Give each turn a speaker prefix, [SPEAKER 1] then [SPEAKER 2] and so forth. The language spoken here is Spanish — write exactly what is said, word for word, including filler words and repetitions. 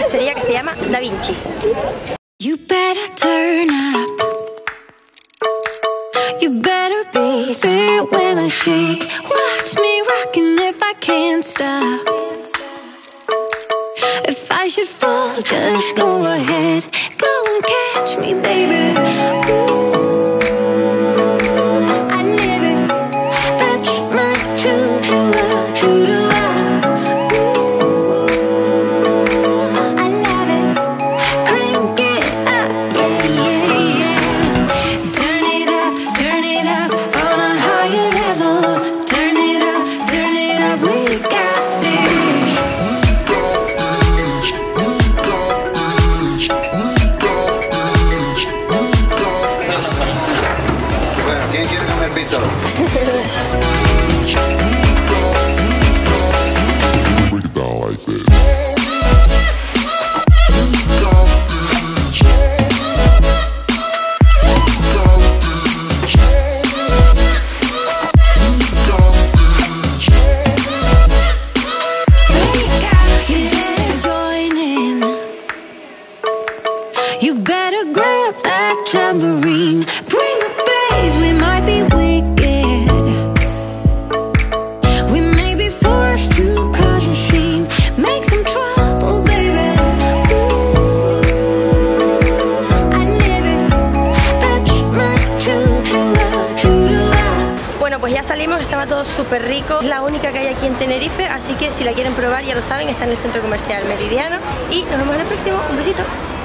[SPEAKER 1] pizzería que se llama Da Vinci.
[SPEAKER 2] You better turn up. You better be there when I shake. Watch me rocking if I can't stop. If I should fall, just go ahead. Go and catch me, baby. Ooh, I live it. That's my true, true love, true to love. Ooh, I love it. Crank it up, yeah, yeah, yeah. Turn it up, turn it up on a higher level. Turn it up, turn it up, we got this.
[SPEAKER 3] Bueno, ¿quién quiere comer pizza?
[SPEAKER 4] Break it down like this.
[SPEAKER 2] You better grab that tambourine. Bring the bass, we might be wicked. We may be forced to cause a scene. Make some trouble, baby. Ooh, I live it. That's my true, true love, true to love.
[SPEAKER 1] Bueno, pues ya salimos, estaba todo súper rico. Es la única que hay aquí en Tenerife, así que si la quieren probar ya lo saben, está en el centro comercial Meridiano. Y nos vemos en el próximo. Un besito.